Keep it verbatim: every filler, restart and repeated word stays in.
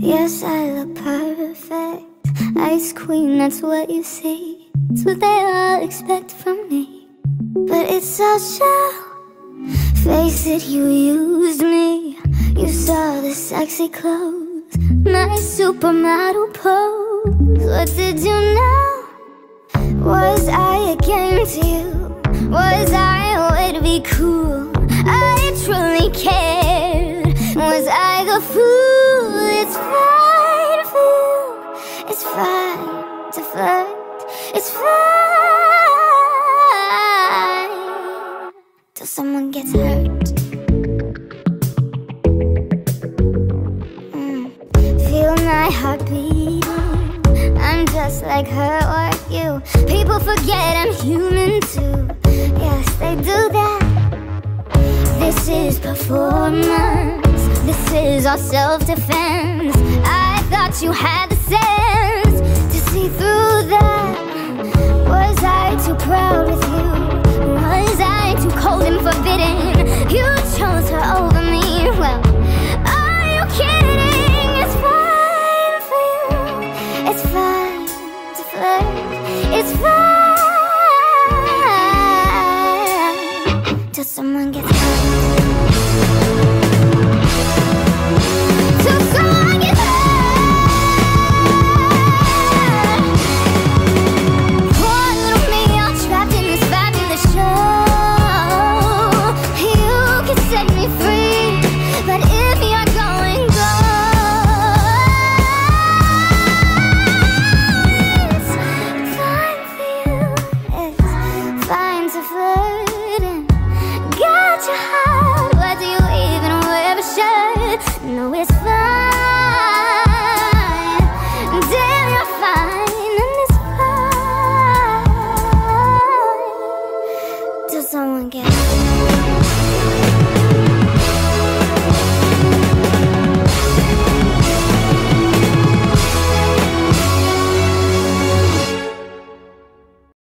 Yes, I look perfect. Ice queen, that's what you see. It's what they all expect from me. But it's all show. Face it, you used me. You saw the sexy clothes, nice supermodel pose. What did you know? Was I a game to you? Was I a way to be cool? I truly cared. Was I the fool? It's fine to feel. It's fine to flirt. It's fine till someone gets hurt. mm. Feel my heart beating. I'm just like her or you. People forget I'm human too. Yes, they do that. This is performance. This is our self-defense. I thought you had the sense to see through that.